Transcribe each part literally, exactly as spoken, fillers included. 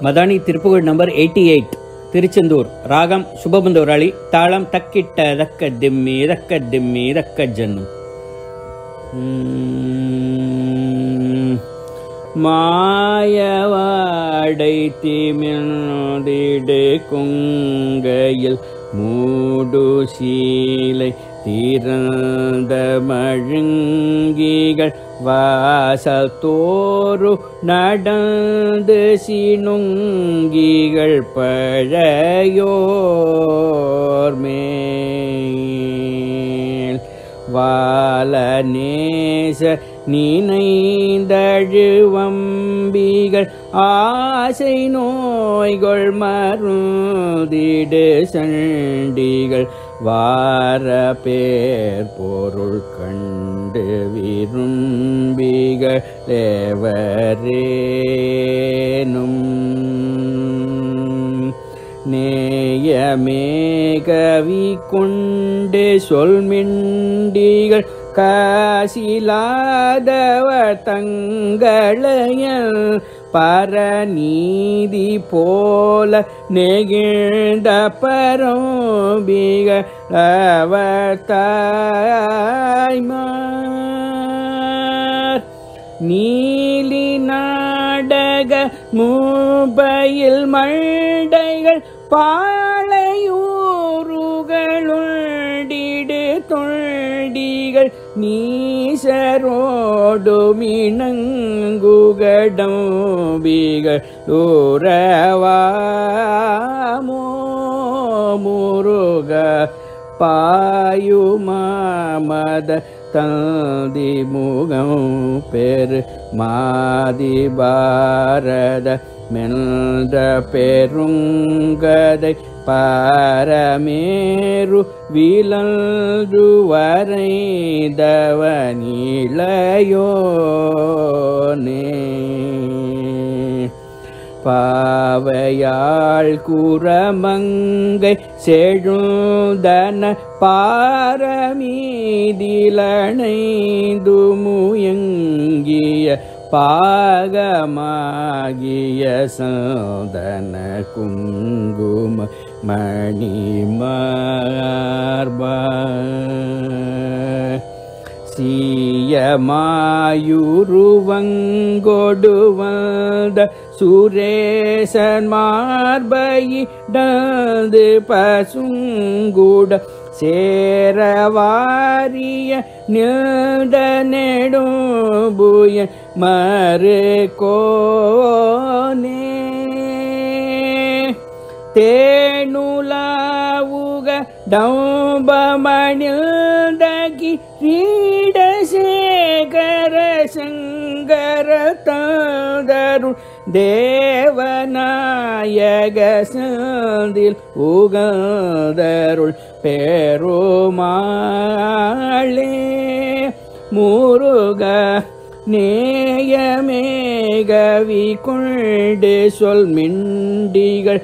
Madani Thiruppugazh number eighty eight, Tiruchendur. ராகம் சுபபந்தோராளி. தாளம் தக்கிட்ட தக்க திம்மி தக்க திம்மி தக்க ஜன்னு. மாயவாடை திமிழ்ந்திடு குங்கையில் மூடு சீலை திறந்த மழுங்கிகள் வாசல் தோறு நடந்து சினுங்கிகள் பழையோர் மேல் வால நேச நினைந்தழுவம்பிகள் ஆசை நோய்கள் மருந்திடு சண்டிகள் வார பேர் பொருள் கண்டு விரும்பிகள் தேவரேனும் நேயமேகவி கொண்டு சொல்மிண்டிகள் காசிலாதவர் தங்களையல் பரநீதி போல நெகிழ்ந்த பரோபிகள் அவர் தாய்மார் நீலி நாடக மூபையில் மண்டைகள் பாளையூருகளுண்டிடு தொண்டிகள் நீசரோடு மினங்குகடம்பிகள் உறவாமோ முருக பாயுமாமத தந்தி முகம் பெரு மாதி பாரத மென்ற பெருங்கதை பாரமேரு விலந்து வரைதவனிளையோனே பாவையாள் குரமங்கை செழுந்தன பாரமீதிலணைந்து முயங்கிய பாகமாகிய சந்தன குங்கும மணிமார்பா சீயமாயுருவங்கொடு வந்த சுரேசன் மார்பையிடந்து பசுங்குட சேரவாரிய நிழ்ந்த நெடும்புய மறுகோனே தேனுலாவுக டம்பமணிழ்ந்தகி ரீடசேகர சங்கர தந்தருள் தேவநாயக சந்தில் உகந்தருள் பெருமாளே முருக நேயமேகவி கொண்டு சொல் மிண்டிகள்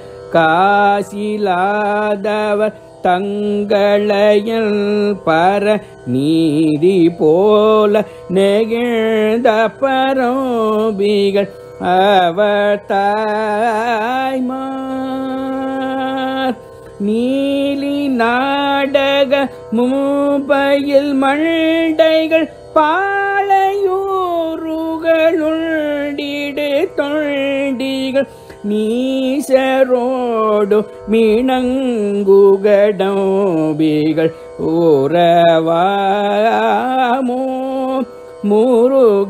காசிலாதவர் தங்களையல் பர நீதி போல நெகிழ்ந்த பரோபிகள் அவர் தாய்மார் நீலி நாடக மூபையில் மண்டைகள் பாளையூருகளுண்டிடு தொண்டிகள் நீசரோடு மினங்குகடம்பிகள் உறவாமோ முருக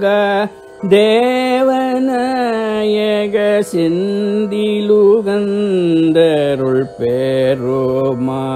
தேவநாயக செந்திலுகந்தருள் பெருமா